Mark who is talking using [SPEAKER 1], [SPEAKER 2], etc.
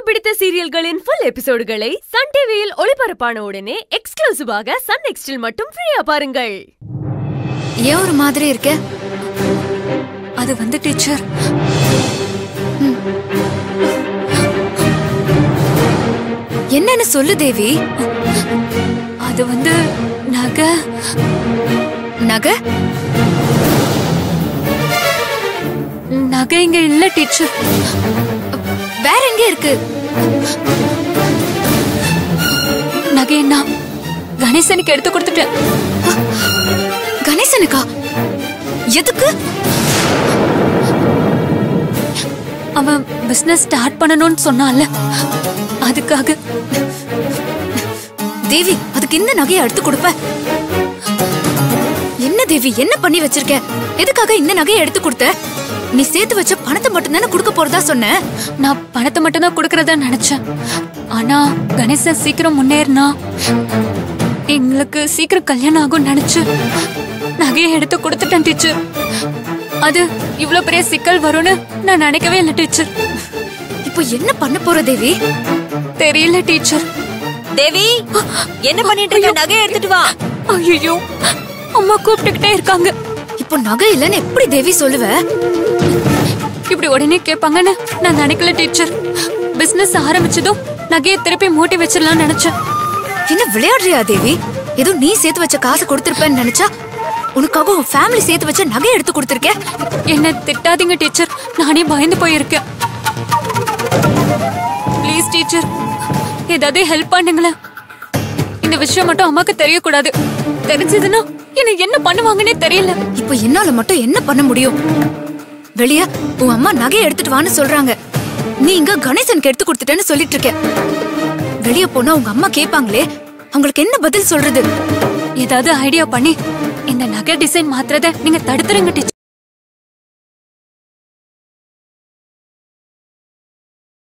[SPEAKER 1] பிடித்த சீரியல்களின் full எபிசோடுகளை Sun டிவியில் ஒளிபரப்பான உடனே எக்ஸ்க்ளூசிவாக சன் நெக்ஸ்டில் மட்டும் ஃப்ரீயா பாருங்கள்.
[SPEAKER 2] ஏன் ஒரு மாதிரி இருக்க? அது வந்து டீச்சர், என்னன்னு சொல்லு தேவி. அது வந்து நகை நகை நகை இங்க இல்ல டீச்சர். வேற எங்க இருக்கு? நகை என்ன கணேசனுக்கு எடுத்து கொடுத்துட்டேன். கணேசனுக்கா? எதுக்கு? அவன் பிசினஸ் ஸ்டார்ட் பண்ணணும்னு சொன்னான்ல, அதுக்காக. தேவி, அதுக்கு இந்த நகையை எடுத்து கொடுப்ப? என்ன தேவி, என்ன பண்ணி வச்சிருக்க? எதுக்காக இந்த நகையை எடுத்து கொடுத்த? நீ சேர்த்து வச்ச பணத்தை மட்டும் தானே கொடுக்க போறதா சொன்ன. நான் பணத்தை மட்டும் தான் கொடுக்கறதா நினைச்சேன். ஆனா கணேசன் சீக்கிரம் முன்னேறினா எங்களுக்கு சீக்கிரம் கல்யாணம் ஆகும் நினைச்சு நகையை எடுத்து கொடுத்துட்டேன் டீச்சர். அது இவ்வளவு பெரிய சிக்கல் வரும்னு நான் நினைக்கவே இல்லை டீச்சர். இப்போ என்ன பண்ண போற தேவி? தெரியல டீச்சர்.
[SPEAKER 3] தேவி, என்ன பண்ணிட்டு இருக்க? நகையை எடுத்துட்டு வா.
[SPEAKER 2] ஐயோ, அம்மா கூப்பிட்டுக்கிட்டே இருக்காங்க. இப்போ நகை இல்லன்னு எப்படி தேவி சொல்லுவ? இப்படி உடனே கேட்பாங்கன்னு நான் நினைக்கல டீச்சர். பிசினஸ் ஆரம்பிச்சதும் நகையை திருப்பி மூட்டி வச்சிடலாம்னு நினைச்சேன். என்ன விளையாடுறியா தேவி? ஏதோ நீ சேர்த்து வச்ச காசு கொடுத்திருப்பேன்னு நினைச்சா உனக்காக உன் ஃபேமிலி சேர்த்து வச்ச நகையை எடுத்து கொடுத்திருக்க. என்ன திட்டாதீங்க டீச்சர், நானே பயந்து போயிருக்கேன். ப்ளீஸ் டீச்சர், ஏதாவது ஹெல்ப் பண்ணுங்களேன். இந்த விஷயம் மட்டும் அம்மாக்கு தெரியக்கூடாது. தெரிஞ்சதுன்னா என்ன பண்ணுவாங்கன்னே தெரியல. இப்போ என்னால மட்டும் என்ன பண்ண முடியும்? வெளிய உன் அம்மா நகையை எடுத்துட்டு வான்னு சொல்றாங்க. நீ இங்க கணேசனுக்கு எடுத்து கொடுத்துட்டேன்னு சொல்லிட்டு இருக்க. வெளிய போனா உங்க அம்மா கேட்பாங்களே, அவங்களுக்கு என்ன பதில் சொல்றது? ஏதாவது ஐடியா பண்ணி இந்த நகை டிசைன் மாத்துறத நீங்க தடுத்துருங்க டீச்சர்.